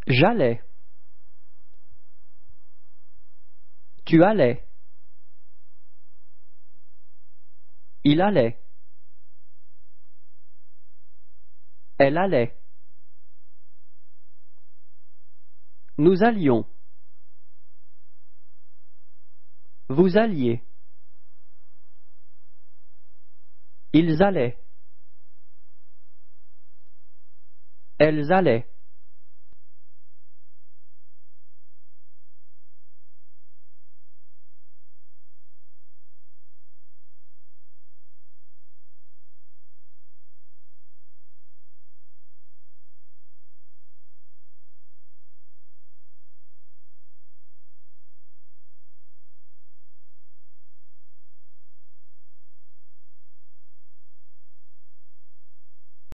J'allais. Tu allais. Il allait. Elle allait. Nous allions. Vous alliez. Ils allaient. Elles allaient.